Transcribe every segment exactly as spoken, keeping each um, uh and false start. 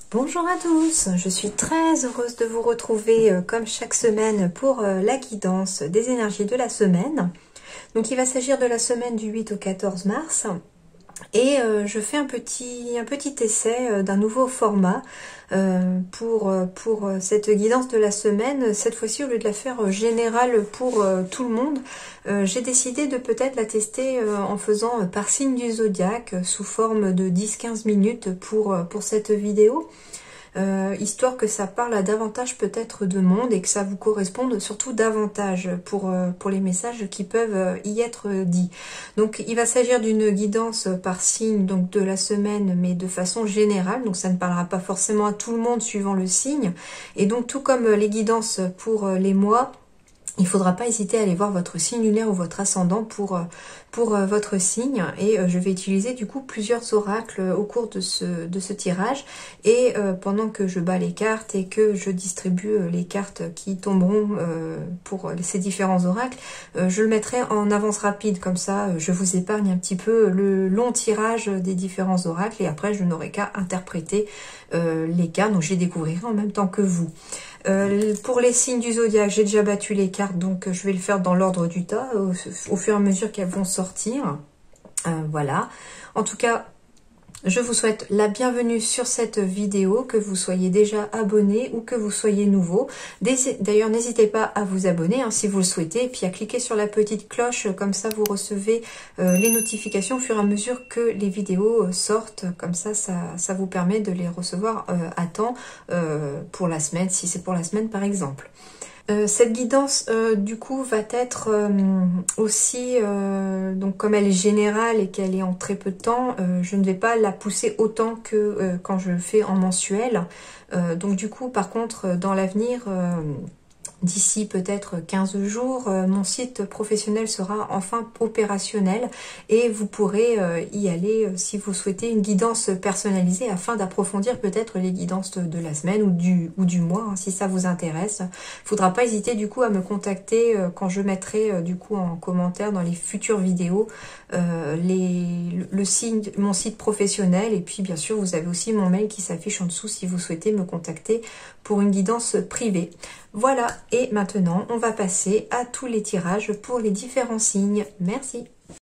Bonjour à tous, je suis très heureuse de vous retrouver euh, comme chaque semaine pour euh, la guidance des énergies de la semaine. Donc il va s'agir de la semaine du huit au quatorze mars et euh, je fais un petit, un petit essai euh, d'un nouveau format euh, pour, euh, pour cette guidance de la semaine. Cette fois-ci, au lieu de la faire euh, générale pour euh, tout le monde, euh, j'ai décidé de peut-être la tester euh, en faisant euh, par signe du zodiaque euh, sous forme de dix à quinze minutes pour, euh, pour cette vidéo. Euh, histoire que ça parle à davantage peut-être de monde et que ça vous corresponde surtout davantage pour, euh, pour les messages qui peuvent euh, y être dits. Donc il va s'agir d'une guidance par signe donc de la semaine, mais de façon générale, donc ça ne parlera pas forcément à tout le monde suivant le signe. Et donc tout comme les guidances pour les mois, il ne faudra pas hésiter à aller voir votre signe lunaire ou votre ascendant pour, pour votre signe. Et je vais utiliser du coup plusieurs oracles au cours de ce, de ce tirage. Et pendant que je bats les cartes et que je distribue les cartes qui tomberont pour ces différents oracles, je le mettrai en avance rapide. Comme ça, je vous épargne un petit peu le long tirage des différents oracles. Et après, je n'aurai qu'à interpréter les cartes. Donc, je les découvrirai en même temps que vous. Euh, pour les signes du zodiaque, j'ai déjà battu les cartes, donc je vais le faire dans l'ordre du tas, au, au fur et à mesure qu'elles vont sortir. Euh, voilà. En tout cas, je vous souhaite la bienvenue sur cette vidéo, que vous soyez déjà abonné ou que vous soyez nouveau. D'ailleurs, n'hésitez pas à vous abonner hein, si vous le souhaitez, et puis à cliquer sur la petite cloche, comme ça vous recevez euh, les notifications au fur et à mesure que les vidéos sortent. Comme ça, ça, ça vous permet de les recevoir euh, à temps euh, pour la semaine, si c'est pour la semaine par exemple. Euh, cette guidance, euh, du coup, va être euh, aussi, euh, donc comme elle est générale et qu'elle est en très peu de temps, euh, je ne vais pas la pousser autant que euh, quand je le fais en mensuel. Euh, donc du coup, par contre, dans l'avenir, euh, d'ici peut-être quinze jours, euh, mon site professionnel sera enfin opérationnel et vous pourrez euh, y aller euh, si vous souhaitez une guidance personnalisée afin d'approfondir peut-être les guidances de, de la semaine ou du, ou du mois, hein, si ça vous intéresse. Il ne faudra pas hésiter du coup à me contacter euh, quand je mettrai euh, du coup en commentaire dans les futures vidéos euh, les, le, le signe, mon site professionnel, et puis bien sûr vous avez aussi mon mail qui s'affiche en dessous si vous souhaitez me contacter pour une guidance privée. Voilà, et maintenant, on va passer à tous les tirages pour les différents signes. Merci.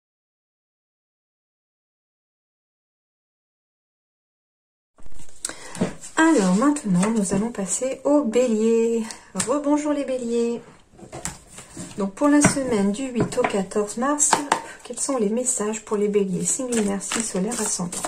Alors maintenant, nous allons passer au bélier. Rebonjour les béliers. Donc pour la semaine du huit au quatorze mars, quels sont les messages pour les béliers? Signe lunaire, signe solaire, ascendant.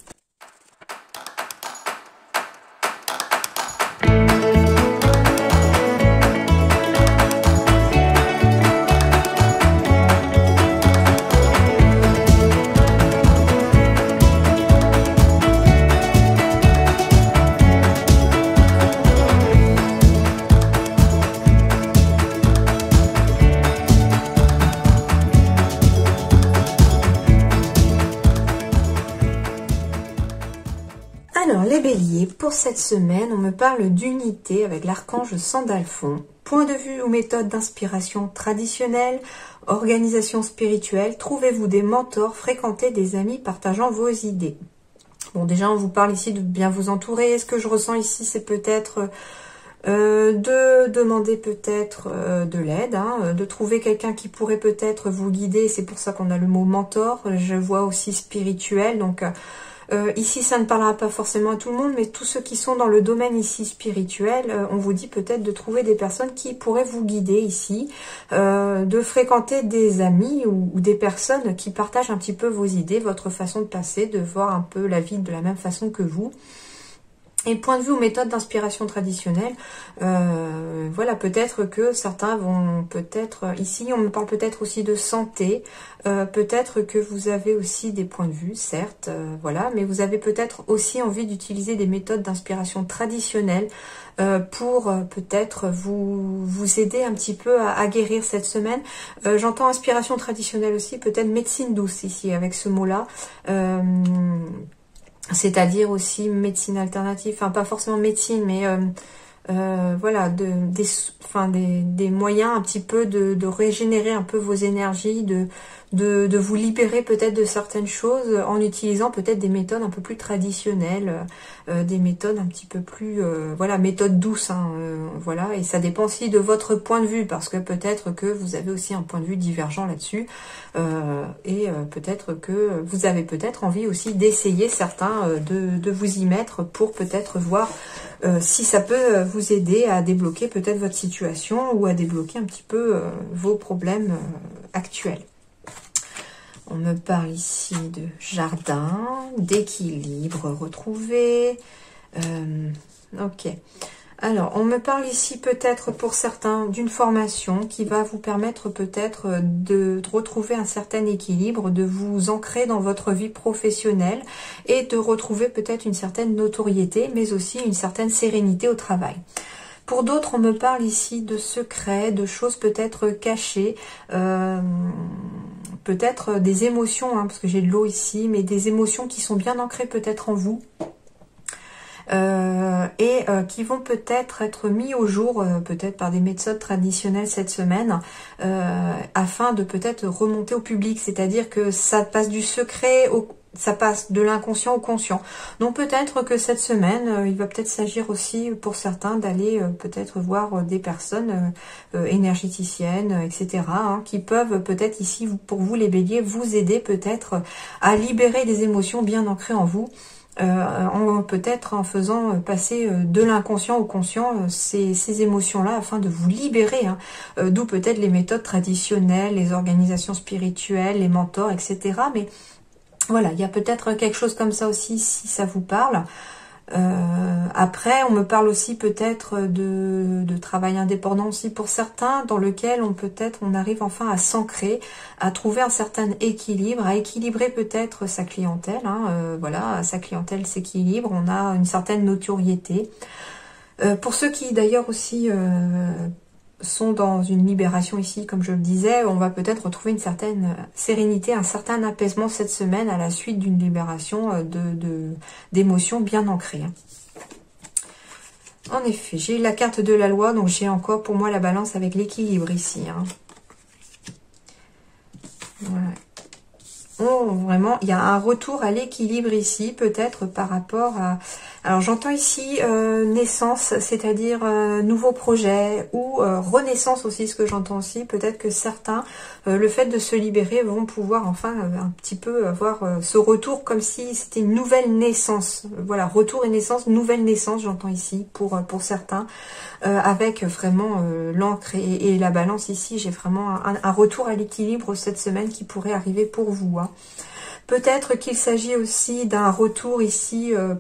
Alors, les béliers, pour cette semaine, on me parle d'unité avec l'archange Sandalphon. Point de vue ou méthode d'inspiration traditionnelle, organisation spirituelle, trouvez-vous des mentors, fréquentez des amis partageant vos idées. Bon, déjà, on vous parle ici de bien vous entourer. Ce que je ressens ici, c'est peut-être euh, de demander peut-être euh, de l'aide, hein, de trouver quelqu'un qui pourrait peut-être vous guider. C'est pour ça qu'on a le mot mentor. Je vois aussi spirituel, donc... Euh, Euh, ici, ça ne parlera pas forcément à tout le monde, mais tous ceux qui sont dans le domaine ici spirituel, euh, on vous dit peut-être de trouver des personnes qui pourraient vous guider ici, euh, de fréquenter des amis ou, ou des personnes qui partagent un petit peu vos idées, votre façon de passer, de voir un peu la vie de la même façon que vous. Et point de vue aux méthodes d'inspiration traditionnelle, euh, voilà, peut-être que certains vont peut-être, ici on me parle peut-être aussi de santé, euh, peut-être que vous avez aussi des points de vue, certes, euh, voilà, mais vous avez peut-être aussi envie d'utiliser des méthodes d'inspiration traditionnelles euh, pour euh, peut-être vous, vous aider un petit peu à, à guérir cette semaine. Euh, J'entends inspiration traditionnelle aussi, peut-être médecine douce ici avec ce mot-là. Euh, c'est-à-dire aussi médecine alternative, enfin pas forcément médecine, mais euh, euh, voilà, de, des, enfin, des, des moyens un petit peu de, de régénérer un peu vos énergies, de, de, de vous libérer peut-être de certaines choses en utilisant peut-être des méthodes un peu plus traditionnelles, euh, des méthodes un petit peu plus, euh, voilà, méthode douce, hein, euh, voilà, et ça dépend aussi de votre point de vue, parce que peut-être que vous avez aussi un point de vue divergent là-dessus, euh, et euh, peut-être que vous avez peut-être envie aussi d'essayer certains, euh, de, de vous y mettre pour peut-être voir euh, si ça peut vous aider à débloquer peut-être votre situation ou à débloquer un petit peu euh, vos problèmes euh, actuels. On me parle ici de jardin, d'équilibre retrouvé. Euh, ok. Alors, on me parle ici peut-être pour certains d'une formation qui va vous permettre peut-être de, de retrouver un certain équilibre, de vous ancrer dans votre vie professionnelle et de retrouver peut-être une certaine notoriété, mais aussi une certaine sérénité au travail. Pour d'autres, on me parle ici de secrets, de choses peut-être cachées, euh, peut-être des émotions, hein, parce que j'ai de l'eau ici, mais des émotions qui sont bien ancrées peut-être en vous. Euh, et euh, qui vont peut-être être mis au jour, euh, peut-être par des méthodes traditionnelles cette semaine, euh, afin de peut-être remonter au public, c'est-à-dire que ça passe du secret au ça passe de l'inconscient au conscient. Donc peut-être que cette semaine, euh, il va peut-être s'agir aussi pour certains d'aller euh, peut-être voir euh, des personnes euh, euh, énergéticiennes, et cetera, hein, qui peuvent peut-être ici, pour vous les béliers, vous aider peut-être à libérer des émotions bien ancrées en vous. Euh, en, peut-être en faisant passer de l'inconscient au conscient euh, ces, ces émotions-là afin de vous libérer, hein, euh, d'où peut-être les méthodes traditionnelles, les organisations spirituelles, les mentors, et cetera. Mais voilà, il y a peut-être quelque chose comme ça aussi si ça vous parle. Euh, après, on me parle aussi peut-être de, de travail indépendant aussi pour certains, dans lequel on peut-être on arrive enfin à s'ancrer, à trouver un certain équilibre, à équilibrer peut-être sa clientèle. Hein, euh, voilà, sa clientèle s'équilibre, on a une certaine notoriété. Euh, pour ceux qui d'ailleurs aussi euh, sont dans une libération ici, comme je le disais, on va peut-être retrouver une certaine sérénité, un certain apaisement cette semaine à la suite d'une libération de, de, d'émotions bien ancrées. En effet, j'ai la carte de la loi, donc j'ai encore pour moi la balance avec l'équilibre ici. Hein. Voilà. Oh, vraiment, il y a un retour à l'équilibre ici, peut-être par rapport à... Alors j'entends ici euh, naissance, c'est-à-dire euh, nouveau projet, ou euh, renaissance aussi, ce que j'entends aussi. Peut-être que certains, euh, le fait de se libérer, vont pouvoir enfin euh, un petit peu avoir euh, ce retour comme si c'était une nouvelle naissance. Voilà, retour et naissance, nouvelle naissance, j'entends ici, pour, pour certains, euh, avec vraiment euh, l'encre et, et la balance ici. J'ai vraiment un, un retour à l'équilibre cette semaine qui pourrait arriver pour vous. Hein. Peut-être qu'il s'agit aussi d'un retour ici... Euh,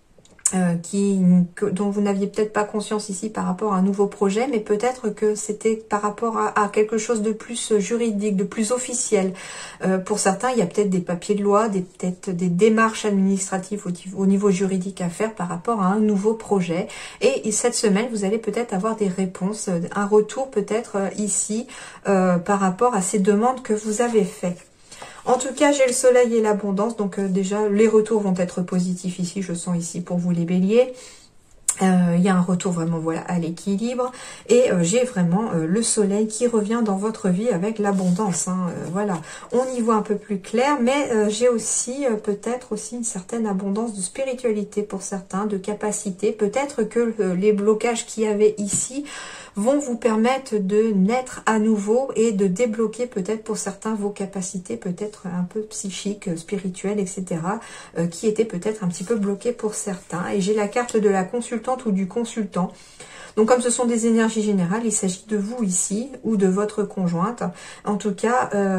Euh, qui, que, dont vous n'aviez peut-être pas conscience ici par rapport à un nouveau projet, mais peut-être que c'était par rapport à, à quelque chose de plus juridique, de plus officiel. Euh, pour certains, il y a peut-être des papiers de loi, des, peut-être des démarches administratives au, au niveau juridique à faire par rapport à un nouveau projet. Et, et cette semaine, vous allez peut-être avoir des réponses, un retour peut-être euh, ici euh, par rapport à ces demandes que vous avez faites. En tout cas, j'ai le soleil et l'abondance, donc euh, déjà, les retours vont être positifs ici, je sens ici pour vous les béliers. Euh, il y a un retour vraiment voilà à l'équilibre et euh, j'ai vraiment euh, le soleil qui revient dans votre vie avec l'abondance. Hein, euh, voilà, on y voit un peu plus clair, mais euh, j'ai aussi euh, peut-être aussi une certaine abondance de spiritualité pour certains, de capacité. Peut-être que euh, les blocages qu'il y avait ici vont vous permettre de naître à nouveau et de débloquer peut-être pour certains vos capacités peut-être un peu psychiques, spirituelles, et cetera, euh, qui étaient peut-être un petit peu bloquées pour certains. Et j'ai la carte de la consultante ou du consultant. Donc comme ce sont des énergies générales, il s'agit de vous ici ou de votre conjointe. En tout cas... Euh,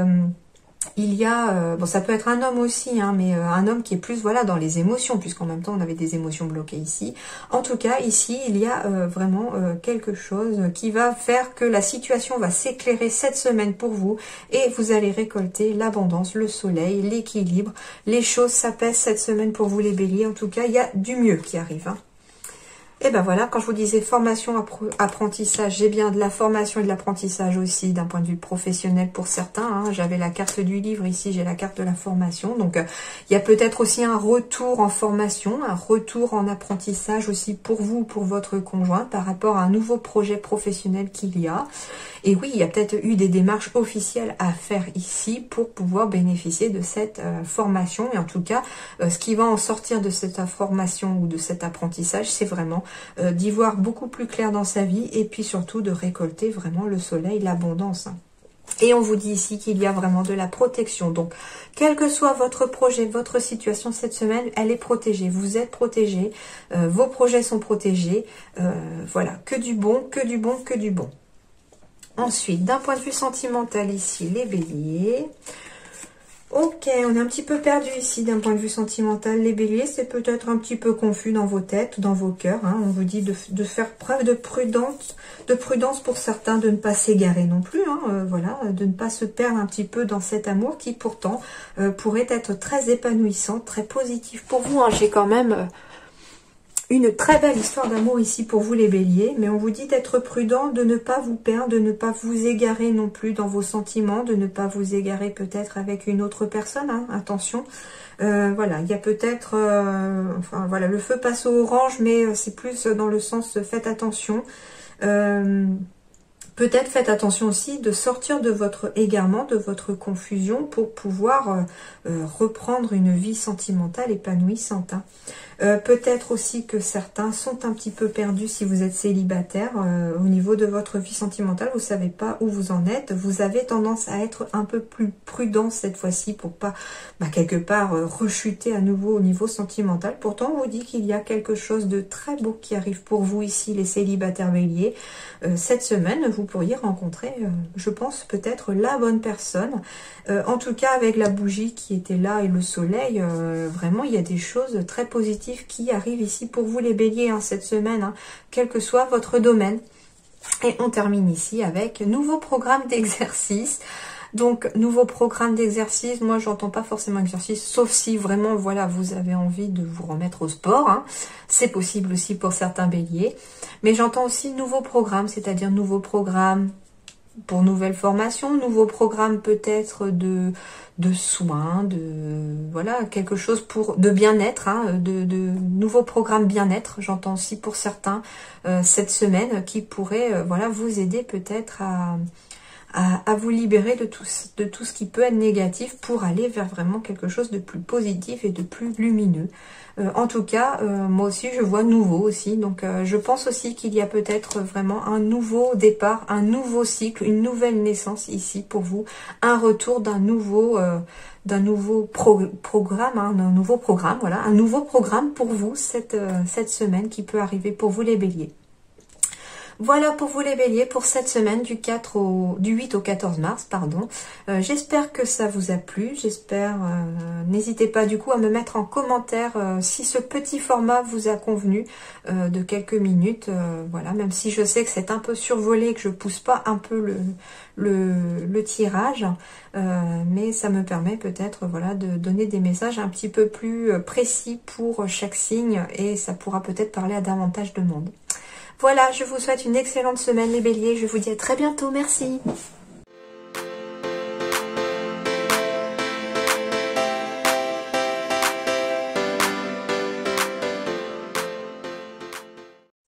il y a, euh, bon ça peut être un homme aussi, hein, mais euh, un homme qui est plus voilà dans les émotions, puisqu'en même temps on avait des émotions bloquées ici. En tout cas ici il y a euh, vraiment euh, quelque chose qui va faire que la situation va s'éclairer cette semaine pour vous et vous allez récolter l'abondance, le soleil, l'équilibre. Les choses s'apaisent cette semaine pour vous les béliers. En tout cas il y a du mieux qui arrive. Hein. Et ben voilà, quand je vous disais formation, apprentissage, j'ai bien de la formation et de l'apprentissage aussi d'un point de vue professionnel pour certains. Hein. J'avais la carte du livre, ici j'ai la carte de la formation. Donc euh, il y a peut-être aussi un retour en formation, un retour en apprentissage aussi pour vous, pour votre conjoint, par rapport à un nouveau projet professionnel qu'il y a. Et oui, il y a peut-être eu des démarches officielles à faire ici pour pouvoir bénéficier de cette euh, formation. Et en tout cas, euh, ce qui va en sortir de cette formation ou de cet apprentissage, c'est vraiment euh, d'y voir beaucoup plus clair dans sa vie et puis surtout de récolter vraiment le soleil, l'abondance. Et on vous dit ici qu'il y a vraiment de la protection. Donc, quel que soit votre projet, votre situation cette semaine, elle est protégée. Vous êtes protégés, euh, vos projets sont protégés. Euh, voilà, que du bon, que du bon, que du bon. Ensuite, d'un point de vue sentimental ici, les béliers. Ok, on est un petit peu perdu ici d'un point de vue sentimental. Les béliers, c'est peut-être un petit peu confus dans vos têtes, dans vos cœurs. Hein. On vous dit de, de faire preuve de prudence, de prudence pour certains, de ne pas s'égarer non plus. Hein. Euh, voilà, de ne pas se perdre un petit peu dans cet amour qui pourtant euh, pourrait être très épanouissant, très positif pour vous. Hein. J'ai quand même... Euh, Une très belle histoire d'amour ici pour vous les béliers, mais on vous dit d'être prudent, de ne pas vous perdre, de ne pas vous égarer non plus dans vos sentiments, de ne pas vous égarer peut-être avec une autre personne, hein, attention. Euh, voilà, il y a peut-être, euh, enfin voilà, le feu passe au orange, mais c'est plus dans le sens faites attention. Euh, Peut-être faites attention aussi de sortir de votre égarement, de votre confusion pour pouvoir euh, euh, reprendre une vie sentimentale épanouissante. Hein. Euh, Peut-être aussi que certains sont un petit peu perdus si vous êtes célibataire euh, au niveau de votre vie sentimentale. Vous ne savez pas où vous en êtes. Vous avez tendance à être un peu plus prudent cette fois-ci pour pas bah, quelque part euh, rechuter à nouveau au niveau sentimental. Pourtant, on vous dit qu'il y a quelque chose de très beau qui arrive pour vous ici, les célibataires béliers. Euh, cette semaine, vous pourriez rencontrer, euh, je pense, peut-être la bonne personne. Euh, en tout cas, avec la bougie qui était là et le soleil, euh, vraiment, il y a des choses très positives qui arrivent ici pour vous les béliers hein, cette semaine, hein, quel que soit votre domaine. Et on termine ici avec nouveau programme d'exercice. Donc, nouveau programme d'exercice, moi j'entends pas forcément exercice, sauf si vraiment, voilà, vous avez envie de vous remettre au sport. Hein. C'est possible aussi pour certains béliers. Mais j'entends aussi nouveau programme, c'est-à-dire nouveau programme pour nouvelle formation, nouveau programme peut-être de, de soins, de voilà quelque chose pour de bien-être, hein, de, de nouveau programme bien-être. J'entends aussi pour certains euh, cette semaine qui pourrait euh, voilà vous aider peut-être à À, à vous libérer de tout, de tout ce qui peut être négatif pour aller vers vraiment quelque chose de plus positif et de plus lumineux. Euh, en tout cas, euh, moi aussi, je vois nouveau aussi. Donc, euh, je pense aussi qu'il y a peut-être vraiment un nouveau départ, un nouveau cycle, une nouvelle naissance ici pour vous. Un retour d'un nouveau, euh, d'un nouveau pro programme, hein, d'un nouveau programme, voilà. Un nouveau programme pour vous cette, euh, cette semaine qui peut arriver pour vous les béliers. Voilà pour vous les béliers pour cette semaine du, quatre au, du huit au quatorze mars. pardon. Euh, J'espère que ça vous a plu. J'espère. Euh, N'hésitez pas du coup à me mettre en commentaire euh, si ce petit format vous a convenu euh, de quelques minutes. Euh, voilà, même si je sais que c'est un peu survolé, que je pousse pas un peu le, le, le tirage. Euh, mais ça me permet peut-être voilà, de donner des messages un petit peu plus précis pour chaque signe. Et ça pourra peut-être parler à davantage de monde. Voilà, je vous souhaite une excellente semaine les béliers. Je vous dis à très bientôt. Merci.